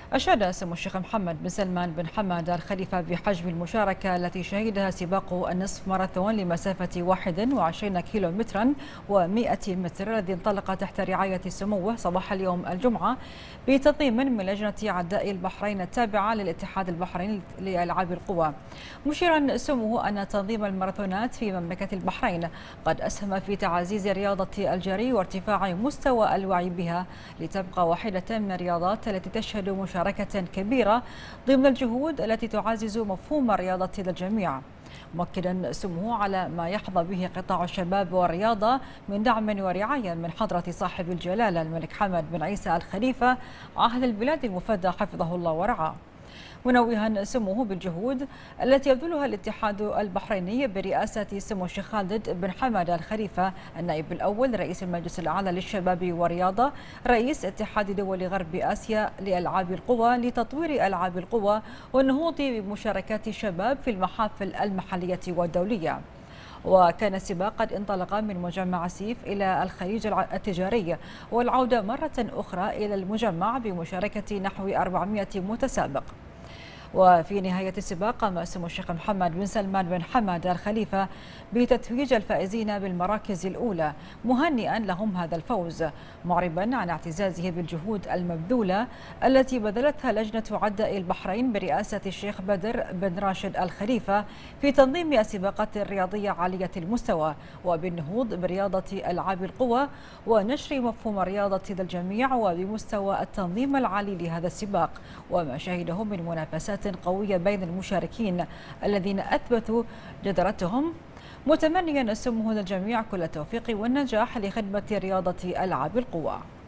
أشاد سمو الشيخ محمد بن سلمان بن حماد آل خليفة بحجم المشاركة التي شهدها سباق النصف ماراثون لمسافة 21 كيلو مترا و100 متر الذي انطلق تحت رعاية سموه صباح اليوم الجمعة بتنظيم من لجنة عداء البحرين التابعة للاتحاد البحريني لألعاب القوى، مشيرا سموه أن تنظيم الماراثونات في مملكة البحرين قد أسهم في تعزيز رياضة الجري وارتفاع مستوى الوعي بها لتبقى واحدة من الرياضات التي تشهد مشاركة كبيرة ضمن الجهود التي تعزز مفهوم الرياضة للجميع، مؤكدا سموه على ما يحظى به قطاع الشباب والرياضة من دعم ورعاية من حضرة صاحب الجلالة الملك حمد بن عيسى آل خليفة عاهل البلاد المفدى حفظه الله ورعاه، منوها سموه بالجهود التي يبذلها الاتحاد البحريني برئاسة سمو الشيخ خالد بن حماد آل خليفة النائب الأول رئيس المجلس الأعلى للشباب والرياضة رئيس اتحاد دول غرب آسيا لألعاب القوى لتطوير ألعاب القوى والنهوض بمشاركات الشباب في المحافل المحلية والدولية. وكان السباق قد انطلق من مجمع سيف إلى الخليج التجاري والعودة مرة أخرى إلى المجمع بمشاركة نحو 400 متسابق. وفي نهاية السباق قام سمو الشيخ محمد بن سلمان بن حماد آل خليفة بتتويج الفائزين بالمراكز الأولى مهنئا لهم هذا الفوز، معربا عن اعتزازه بالجهود المبذولة التي بذلتها لجنة عداء البحرين برئاسة الشيخ بدر بن راشد آل خليفة في تنظيم السباقات الرياضية عالية المستوى وبالنهوض برياضة ألعاب القوى ونشر مفهوم الرياضة للجميع وبمستوى التنظيم العالي لهذا السباق وما شهده من منافسات قوية بين المشاركين الذين أثبتوا جدارتهم، متمنيا سموه للجميع كل التوفيق والنجاح لخدمة رياضة ألعاب القوى.